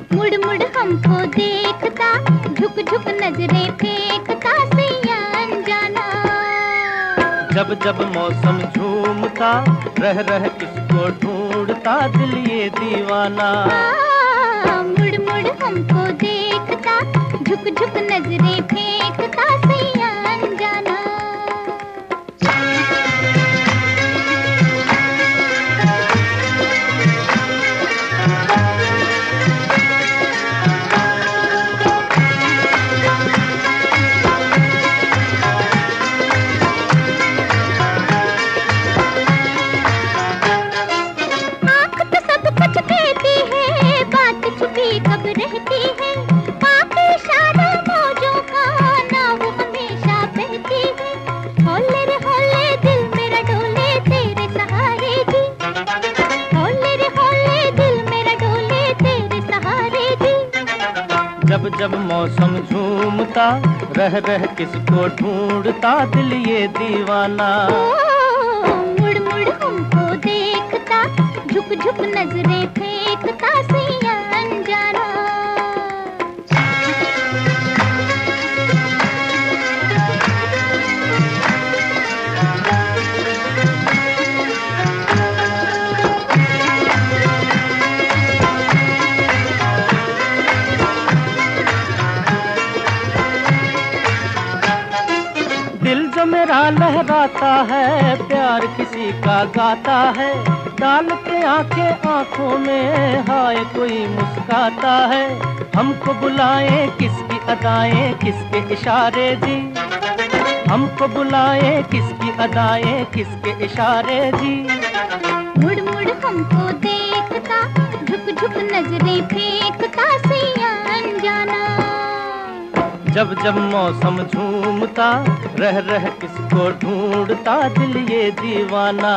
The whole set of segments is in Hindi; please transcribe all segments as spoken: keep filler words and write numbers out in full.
मुड़ मुड़ हमको देखता, झुक झुक नजरें फेंकता सैया अनजाना। जब जब मौसम झूमता, रह रह किसको ढूंढता दिल ये दीवाना। हाँ, मुड़ मुड़ हमको देखता, झुक झुक नजरें फेंकता सैया अनजाना। कब रहती है बाकी इशारा मौजों का, ना वो हमेशा बहती है। होले रे होले दिल मेरा डोले तेरे सहारे जी, होले रे होले दिल मेरा डोले तेरे सहारे जी। जब जब मौसम झूमता, रह रह किसको ढूंढता दिल ये दीवाना। ओ, मुड़ मुड़ हमको देखता, झुक झुक नजरें फेंकता सैया अनजाना। दिल जो मेरा लहराता है, प्यार किसी का गाता है। डाल के आंखें आंखों में, हाय कोई मुस्काता है। हमको बुलाए किसकी अदाएं, किसके इशारे जी। हमको बुलाए किसकी अदाएं, किसके इशारे जी। मुड़ मुड़ हमको देखता, झुक झुक नजरें फेंकता सैया अनजाना। जब जब मौसम झूमता, रह रह किसको ढूंढता दिल ये दीवाना।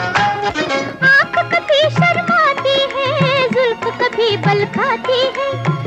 आँख कभी शर्माती है, जुल्फ कभी बल खाती है।